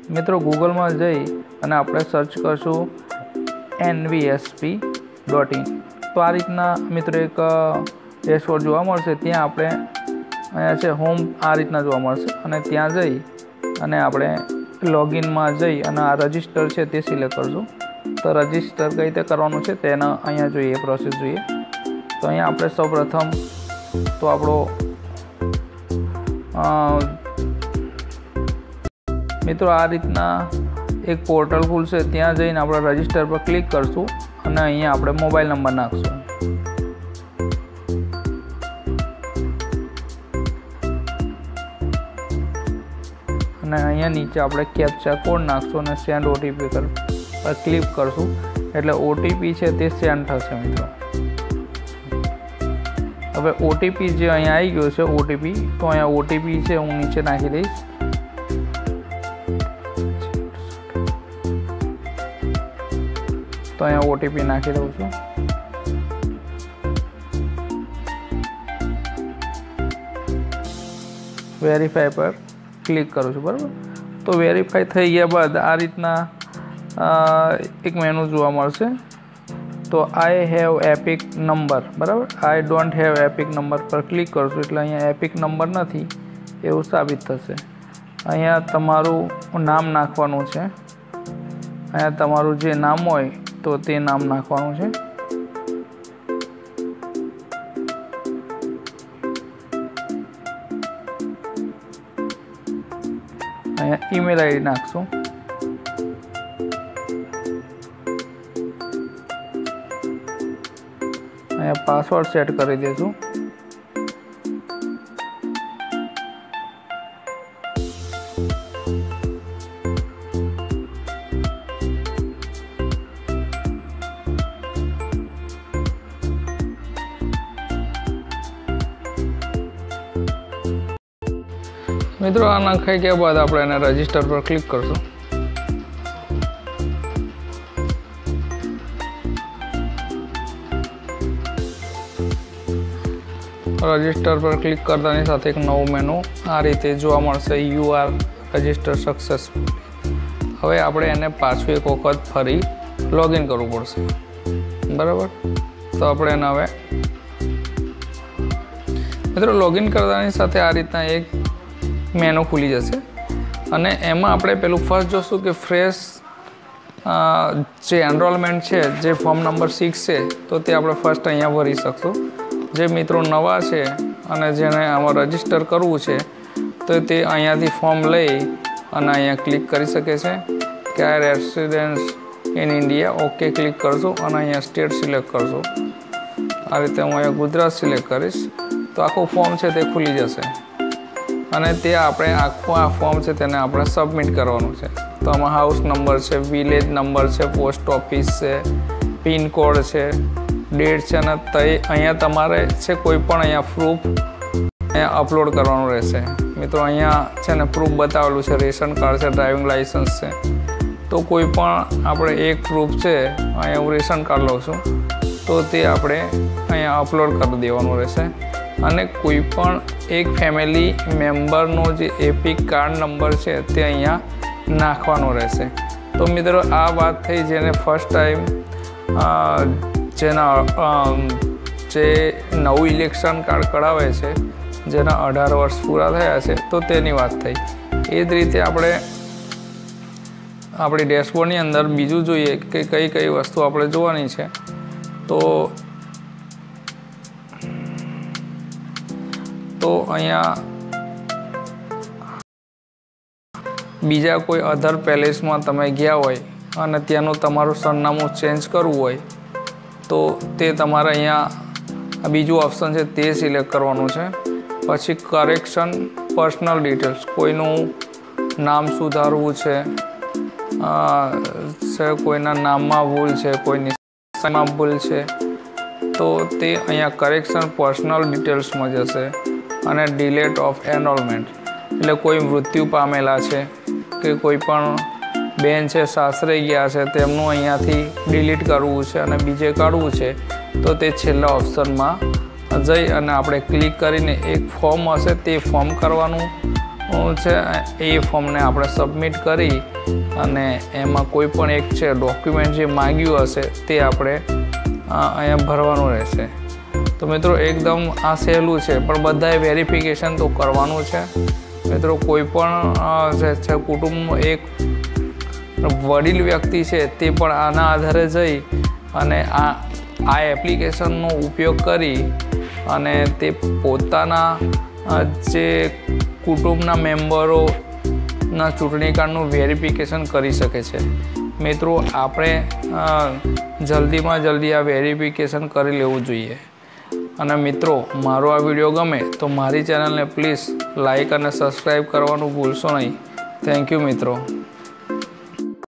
मित्रों गूगल में जई अने आपणे सर्च करशुं nvsp.in तो आ रीतना मित्रों एक डैशबोर्ड जोवा मळशे। त्यां आपणे अहींया छे होम आ रीतना जोवा मळशे अने त्यां जई अने आपणे लॉगिन में जई अने आ रजिस्टर छे ते सिलेक्ट करशुं। तो रजिस्टर कई रीते करवानुं छे तेना अहींया जोईए प्रोसेस जोईए। तो अहींया आपणे सौप्रथम तो आपणो मित्रों आ रीतना एक पोर्टल खुलशे। त्यां जईने आपणे रजिस्टर पर क्लिक करशुं अने अहींया आपणे मोबाइल नंबर नाखशुं। अने अहींया नीचे आपणे कैप्चा कोड नाखशुं अने सेंड ओटीपी पर क्लिक करशुं एटले ओटीपी छे ते सेंड थशे। मित्रों हवे ओटीपी जे अहींया आई गयो छे ओटीपी तो अहींया ओटीपी छे हूँ नीचे नाखी दईश। तो अहींया ओटीपी नाखी दઉં છું। वेरीफाई पर क्लिक करूँ छूँ बराबर। तो वेरीफाई थई गया बाद आ रीतना एक मेनू जोवा मळशे। तो आई हेव एपिक नंबर बराबर। I don't have EPIC number पर क्लिक करशुं एटले अहींया एपिक नंबर नथी एवुं साबित थशे। अहींया तमारुं नाम नाखवानुं छे। अहींया तमारुं जे नाम होय तो ते नाम नाखवानुं छे। अहींया ईमेल आईडी नाखशुं। अहींया पासवर्ड सेट करी देशुं। मित्रों आ नाखाई गया बाद आपणे एने रजिस्टर पर क्लिक करशुं। रजिस्टर पर क्लिक करतानी साथे एक नवो मेनू आ रीते जोवा मळशे। You are register successful. हवे आपणे एने पाछुं एक वखत फरी लॉगिन करवुं पड़शे बराबर। तो आपणे एने हवे मित्रों लॉगिन करतानी साथे आ रीतना एक मेनू खुली जशे अने एमां आपणे पेलुं फर्स्ट जोशुं कि फ्रेश जे एनरोलमेंट छे जे फॉर्म नंबर 6 छे तो ते आपणे फर्स्ट अहींया भरी शकशुं। जे मित्रों नवा छे अने जेने आमां रजिस्टर करवुं छे तो ते अहींयाथी फॉर्म लई अने अहींया क्लिक करी शके छे कि I residence in India. Okay click करशुं अने अहींया स्टेट सिलेक्ट करशुं। आ रीते हूँ अहींया गुजरात सिलेक्ट करीश तो आखुं फॉर्म छे ते खुली जशे अने ते आपणे आखुं आ फॉर्म छे तेने आपणे सबमिट करवानुं छे। तो आमां हाउस नंबर छे, विलेज नंबर छे, पोस्ट ऑफिस छे, पिन कोड छे, डेट छे अने अहींया तमारे छे कोईपण अहींया प्रूफ अहींया अपलोड करवानुं रहेशे। मित्रों अहींया छे ने प्रूफ बतावेलुं छे रेशन कार्ड छे, ड्राइविंग लाइसेंस छे। तो कोईपण आपणे एक प्रूफ छे अहींया हूँ रेशन कार्ड लઉં છું तो ते आपणे अहींया अपलोड करी देवानुं रहेशे अने कोईपण एक फैमिली मेम्बरनो जे एपिक कार्ड नंबर है ते अहींया नाखवानो रहेशे। तो मित्रों आ बात थई जेने फर्स्ट टाइम जेना जे नवुं इलेक्शन कार्ड कढावे छे जेना 18 वर्ष पूरा थया छे तो तेनी वात थई। ए ज रीते आपणे आपणी डैशबोर्डनी अंदर बीजुं जोईए कि कई कई वस्तु आपणे जोवानी छे। तो अहींया बीजा कोई अधर पेलेस में तमे गया होय अने त्यानुं तमारुं सरनामुं चेन्ज करवुं होय तो ते तमारे अहींया बीजुं ऑप्शन छे ते सिलेक्ट करवानुं छे। पछी करेक्शन पर्सनल डिटेल्स कोईनुं नाम सुधारवुं छे, कोईना नाममां भूल छे, कोईनी संख्यामां भूल छे तो ते अहींया करेक्शन पर्सनल डिटेल्स में जशे। अने डिलेट ऑफ एनरोलमेंट एटले कोई मृत्यु पामेला छे के कोईपण बेन छे सासरे गया छे तेमनुं अहींयाथी डिलीट करवुं छे अने बीजे काढवुं छे तो ते छेल्ला ऑप्शनमां जई अने आपणे क्लिक करीने एक फॉर्म हशे ते फॉर्म करवानुं છે એ ફોર્મને આપણે સબમિટ કરી અને એમાં કોઈ પણ એક છે ડોક્યુમેન્ટ જે માંગ્યું હશે તે આપણે અહીંયા ભરવાનું રહેશે. તો મિત્રો એકદમ આ સહેલું છે, પણ બધાએ વેરિફિકેશન તો કરવાનું છે. મિત્રો કોઈ પણ જે છે કુટુંબનું એક વડીલ વ્યક્તિ છે તે પણ આના આધારે જઈ અને આ એપ્લિકેશનનો ઉપયોગ કરી અને તે પોતાના જે કુટુંબના મેમ્બરોના ચૂંટણી કાર્ડનું વેરિફિકેશન કરી શકે છે. મિત્રો આપણે જલ્દીમાં જલ્દી આ વેરિફિકેશન કરી લેવું જોઈએ. અને મિત્રો મારો આ વિડીયો ગમે તો મારી ચેનલને પ્લીઝ લાઈક અને સબસ્ક્રાઈબ કરવાનું ભૂલશો નહીં. થેન્ક યુ મિત્રો.